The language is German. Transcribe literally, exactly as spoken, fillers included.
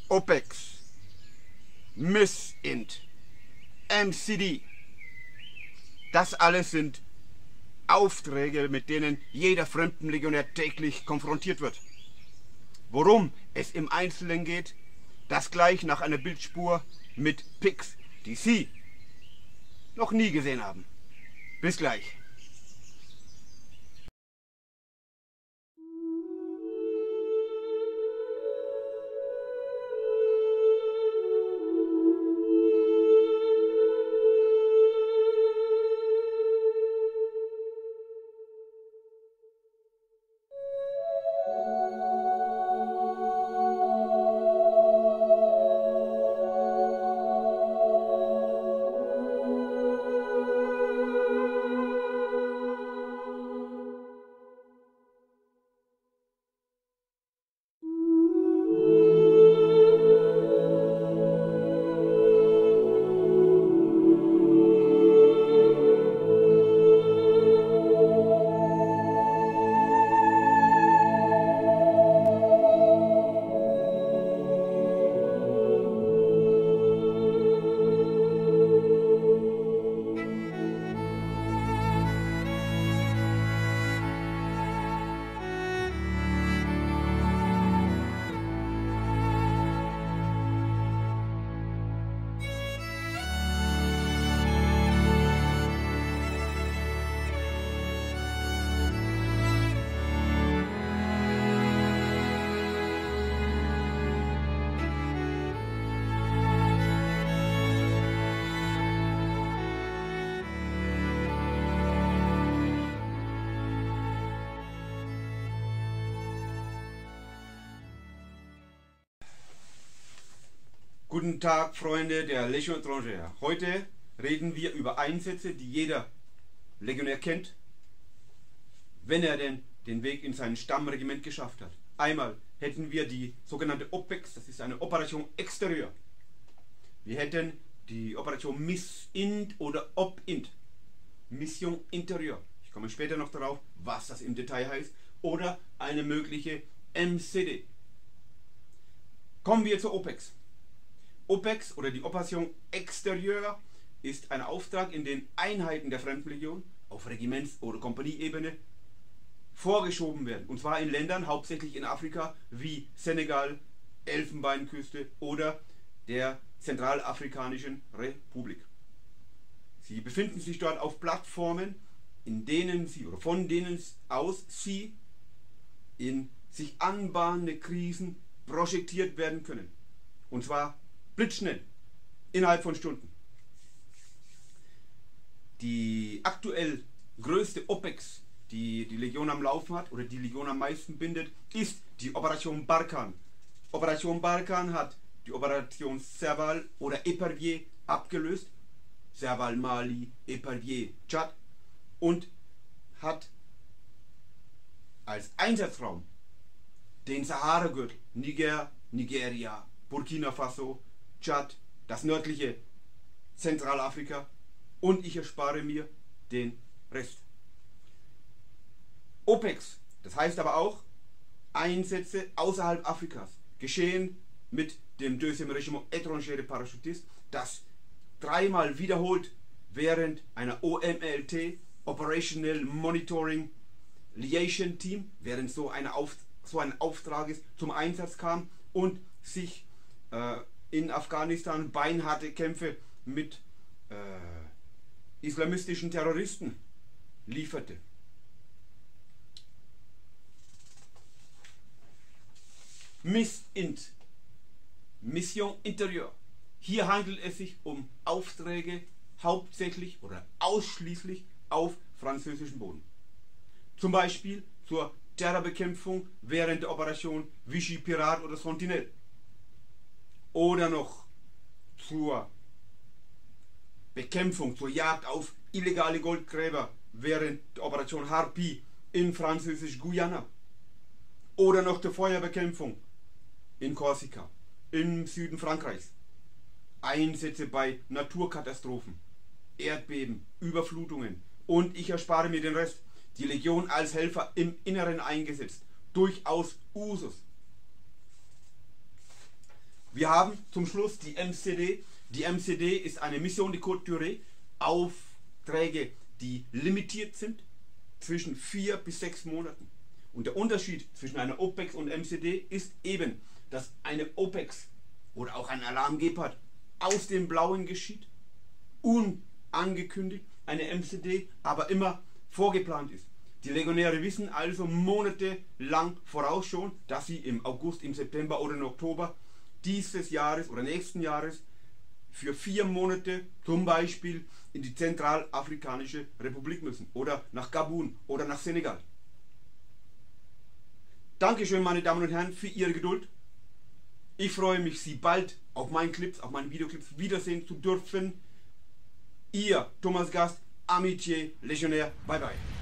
OPEX, MISINT, M C D. Das alles sind Aufträge, mit denen jeder Fremdenlegionär täglich konfrontiert wird. Worum es im Einzelnen geht, das gleich nach einer Bildspur mit Pics, die Sie noch nie gesehen haben. Bis gleich. Guten Tag, Freunde der Légion étrangère. Heute reden wir über Einsätze, die jeder Legionär kennt, wenn er denn den Weg in sein Stammregiment geschafft hat. Einmal hätten wir die sogenannte OPEX, das ist eine Operation Exterieur. Wir hätten die Operation MISINT oder OPINT, Mission Intérieur. Ich komme später noch darauf, was das im Detail heißt. Oder eine mögliche M C D. Kommen wir zur OPEX. OPEX oder die Operation Exterieur ist ein Auftrag, in den Einheiten der Fremdenlegion auf Regiments- oder Kompanieebene vorgeschoben werden. Und zwar in Ländern, hauptsächlich in Afrika, wie Senegal, Elfenbeinküste oder der Zentralafrikanischen Republik. Sie befinden sich dort auf Plattformen, in denen sie oder von denen aus sie in sich anbahnende Krisen projektiert werden können. Und zwar blitzschnell, innerhalb von Stunden. Die aktuell größte OPEX, die die Legion am Laufen hat oder die Legion am meisten bindet, ist die Operation Barkhane. Operation Barkhane hat die Operation Serval oder Epervier abgelöst. Serval Mali, Epervier Tschad, und hat als Einsatzraum den Sahara-Gürtel, Niger, Nigeria, Burkina Faso, Tschad, das nördliche Zentralafrika, und ich erspare mir den Rest. OPEX, das heißt aber auch Einsätze außerhalb Afrikas, geschehen mit dem deuxième Régiment étranger de Parachutistes, das dreimal wiederholt während einer O M L T, Operational Monitoring Liaison Team, während so, eine Auf, so ein Auftrag ist, zum Einsatz kam und sich äh, in Afghanistan beinharte Kämpfe mit äh, islamistischen Terroristen lieferte. MISINT, Mission Intérieur. Hier handelt es sich um Aufträge hauptsächlich oder ausschließlich auf französischem Boden. Zum Beispiel zur Terrorbekämpfung während der Operation Vichy Pirat oder Sentinelle. Oder noch zur Bekämpfung, zur Jagd auf illegale Goldgräber während der Operation Harpie in französisch-Guyana. Oder noch der Feuerbekämpfung in Korsika, im Süden Frankreichs. Einsätze bei Naturkatastrophen, Erdbeben, Überflutungen, und ich erspare mir den Rest. Die Legion als Helfer im Inneren eingesetzt. Durchaus Usus. Wir haben zum Schluss die M C D. Die M C D ist eine Mission de Côte d'Urée. Aufträge, die limitiert sind, zwischen vier bis sechs Monaten. Und der Unterschied zwischen einer OPEX und M C D ist eben, dass eine OPEX oder auch ein Alarm Gepard aus dem Blauen geschieht, unangekündigt, eine M C D aber immer vorgeplant ist. Die Legionäre wissen also monatelang voraus schon, dass sie im August, im September oder im Oktober dieses Jahres oder nächsten Jahres für vier Monate zum Beispiel in die Zentralafrikanische Republik müssen oder nach Gabun oder nach Senegal. Dankeschön, meine Damen und Herren, für Ihre Geduld. Ich freue mich, Sie bald auf meinen Clips, auf meinen Videoclips wiedersehen zu dürfen. Ihr Thomas Gast, Amitié Legionnaire. Bye bye.